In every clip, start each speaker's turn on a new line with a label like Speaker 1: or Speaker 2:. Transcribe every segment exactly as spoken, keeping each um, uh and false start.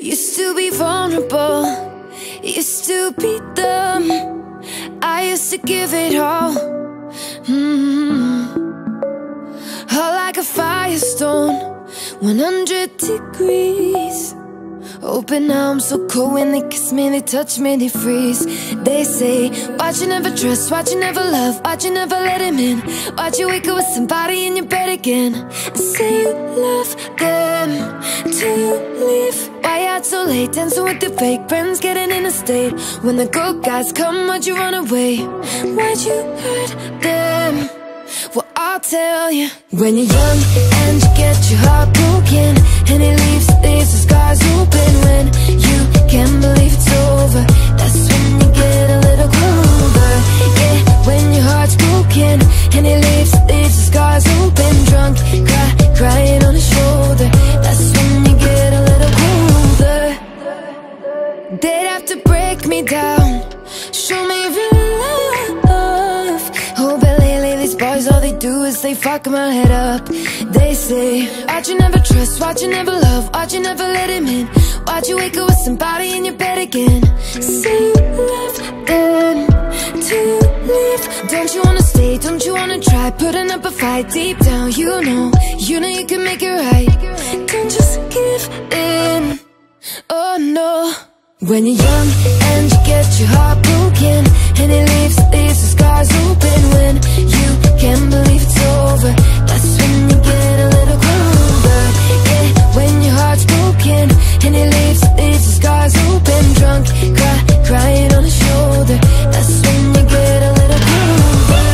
Speaker 1: Used to be vulnerable, used to be dumb. I used to give it all, mm-hmm. Hot like a firestone, one hundred degrees. Oh, but now I'm so cold. When they kiss me, they touch me, they freeze. They say, why'd you never trust, why'd you never love, why'd you never let him in? Why'd you wake up with somebody in your bed again? I say you love them to leave. Why you out so late, dancing with your fake friends, getting in a state. When the good guys come, why'd you run away? Why'd you hurt them? Well, I'll tell you. When you're young and you get your heart broken, and it leaves, leaves the scars open. When you can't believe it's over, that's when you get a little colder. Yeah, when your heart's broken, and it leaves, leaves the scars open. Drunk, cry, crying on his shoulder, that's when you get a little colder. They'd have to break me down, show me real love. Oh, but lately these boys, all they do is they fuck my head up. They say, why'd you never trust, why'd you never love, why'd you never let him in? Why'd you wake up with somebody in your bed again? Say you love them to leave. Don't you wanna stay, don't you wanna try, putting up a fight deep down. You know, you know you can make it right. Don't just give in, oh no. When you're young and you get your heart broken, and it leaves, leaves the scars open. When you can't believe it's over, that's when you get a little colder. Yeah, when your heart's broken, and it leaves, leaves the scars open. Drunk, cry, crying on his shoulder, that's when you get a little colder.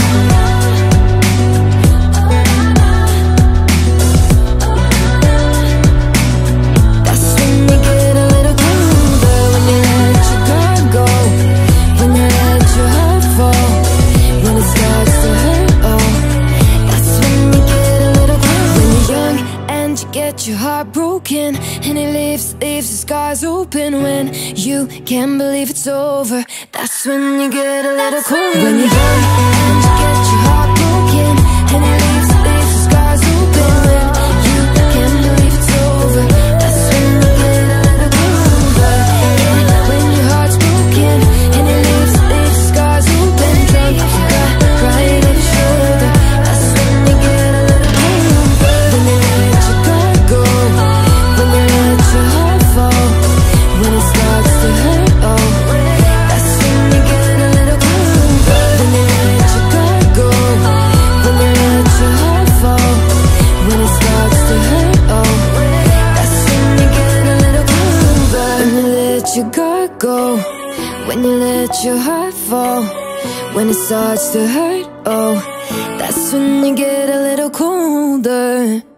Speaker 1: That's when you get a little colder. When you let your guard go, when you let your heart fall, when it starts to hurt, oh, that's when you get a little colder. When you're young and you get your heart broken, and it leaves, leaves the scars open. When you can't believe it's over, that's when you get a little colder. When you're young and you get your heart broken, and it leaves, leaves the scars open. When you can't believe it's over, that's when you get a little colder. Yeah, when your heart's broken, and it leaves, leaves the scars open. Drunk, cry, crying on your shoulder, that's when you get a little colder. When you let your guard go, when you let your heart fall, when it starts to hurt, oh, that's when you get a little colder. When you let your guard go, when you let your heart fall, when it starts to hurt, oh, that's when you get a little colder. When you let your guard go, when you let your heart fall, when it starts to hurt, oh, that's when you get a little colder.